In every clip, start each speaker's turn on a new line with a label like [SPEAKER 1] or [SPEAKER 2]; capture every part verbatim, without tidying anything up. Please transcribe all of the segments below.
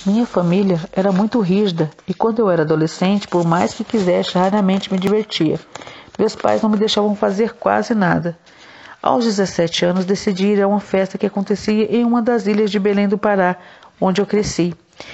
[SPEAKER 1] Minha família era muito rígida e quando eu era adolescente, por mais que quisesse, raramente me divertia. Meus pais não me deixavam fazer quase nada. Aos dezessete anos, decidi ir a uma festa que acontecia em uma das ilhas de Belém do Pará, onde eu cresci.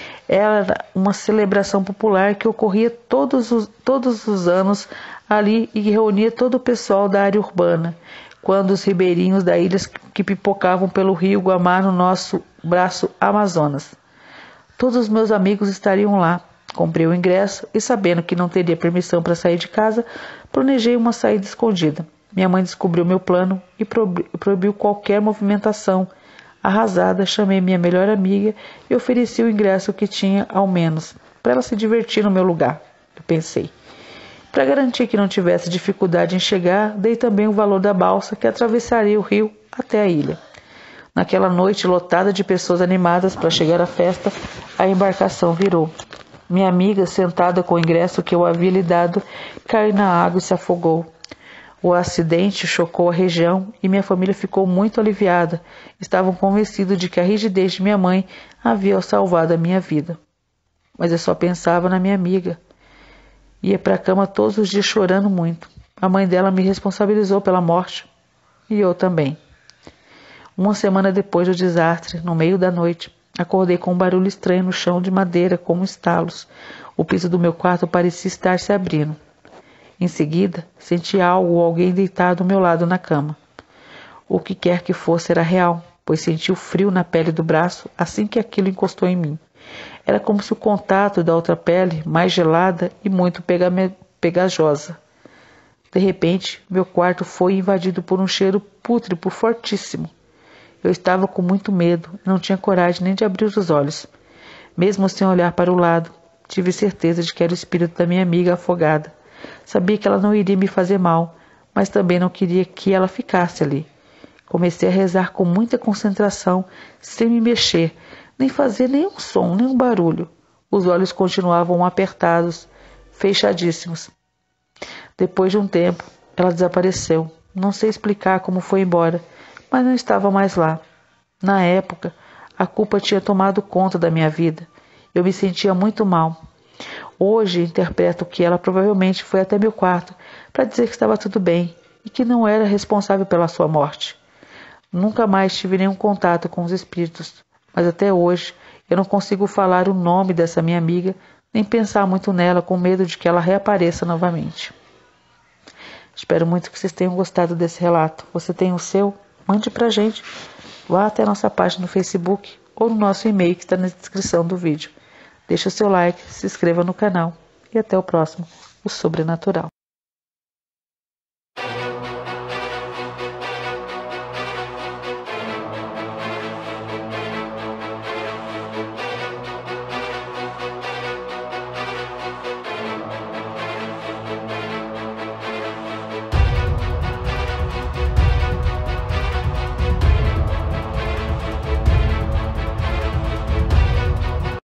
[SPEAKER 1] Era uma celebração popular que ocorria todos os, todos os anos ali e que reunia todo o pessoal da área urbana, quando os ribeirinhos da ilha que pipocavam pelo rio Guamá no nosso braço Amazonas. Todos os meus amigos estariam lá. Comprei o ingresso e, sabendo que não teria permissão para sair de casa, planejei uma saída escondida. Minha mãe descobriu meu plano e proibiu qualquer movimentação. Arrasada, chamei minha melhor amiga e ofereci o ingresso que tinha, ao menos, para ela se divertir no meu lugar, eu pensei. Para garantir que não tivesse dificuldade em chegar, dei também o valor da balsa que atravessaria o rio até a ilha. Naquela noite lotada de pessoas animadas para chegar à festa, a embarcação virou. Minha amiga, sentada com o ingresso que eu havia lhe dado, caiu na água e se afogou. O acidente chocou a região e minha família ficou muito aliviada. Estavam convencidos de que a rigidez de minha mãe havia salvado a minha vida. Mas eu só pensava na minha amiga. Ia para a cama todos os dias chorando muito. A mãe dela me responsabilizou pela morte. E eu também. Uma semana depois do desastre, no meio da noite, acordei com um barulho estranho no chão de madeira, como estalos. O piso do meu quarto parecia estar se abrindo. Em seguida, senti algo ou alguém deitado ao meu lado na cama. O que quer que fosse era real, pois senti o frio na pele do braço assim que aquilo encostou em mim. Era como se o contato da outra pele, mais gelada e muito pegajosa. De repente, meu quarto foi invadido por um cheiro pútrido fortíssimo. Eu estava com muito medo e não tinha coragem nem de abrir os olhos. Mesmo sem olhar para o lado, tive certeza de que era o espírito da minha amiga afogada. Sabia que ela não iria me fazer mal, mas também não queria que ela ficasse ali. Comecei a rezar com muita concentração, sem me mexer, nem fazer nenhum som, nenhum barulho. Os olhos continuavam apertados, fechadíssimos. Depois de um tempo, ela desapareceu. Não sei explicar como foi embora, mas não estava mais lá. Na época, a culpa tinha tomado conta da minha vida. Eu me sentia muito mal. Hoje interpreto que ela provavelmente foi até meu quarto para dizer que estava tudo bem e que não era responsável pela sua morte. Nunca mais tive nenhum contato com os espíritos, mas até hoje eu não consigo falar o nome dessa minha amiga nem pensar muito nela com medo de que ela reapareça novamente. Espero muito que vocês tenham gostado desse relato. Você tem o seu? Mande para a gente. Vá até a nossa página no Facebook ou no nosso e-mail que está na descrição do vídeo. Deixe o seu like, se inscreva no canal e até o próximo, o Sobrenatural.